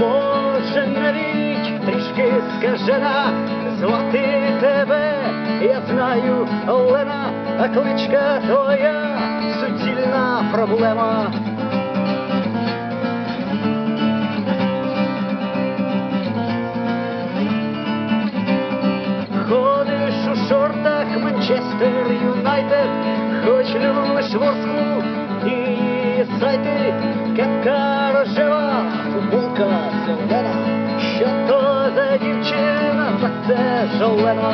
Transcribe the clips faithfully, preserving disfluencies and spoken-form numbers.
може навіть трішки скажена, звати тебе, я знаю, Олена, а кличка твоя суцільна проблема. Ходиш у шортах Манчестер Юнайтед, хоч любиш Ворсклу і її сайти, кепка рожева, футболка зелена. Що то за дівчина, так це ж Олена.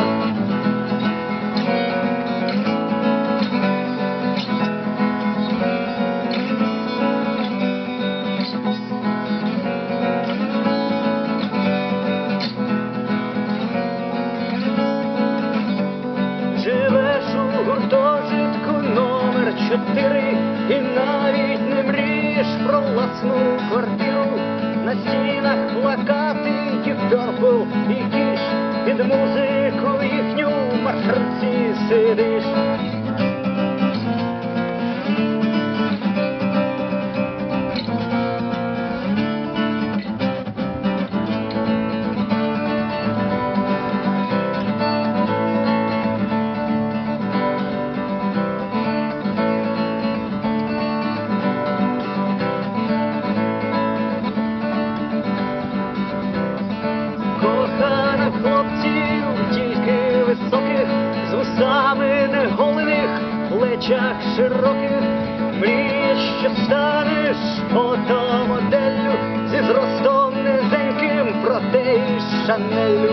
Живеш у гуртожитку номер чотири і навіть не мрієш про власну квартиру. На стінах плакати Deep Purple і Kiss, під музику їхню в маршрутці сидиш. Кохана хлопців, тільки високих, з вусами неголених, плечах широких. Мрієш, що станеш фотомоделлю, зі зростом низеньким, проте із Шанеллю.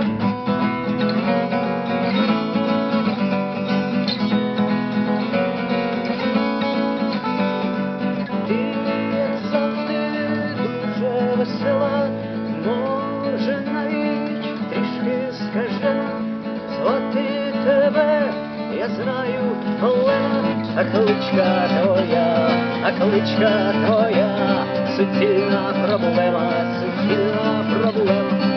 Ти, як завжди, дуже весела, може навіть трішки скажена, звати тебе, я знаю, Олена, а кличка твоя, а кличка твоя суцільна проблема, суцільна проблема.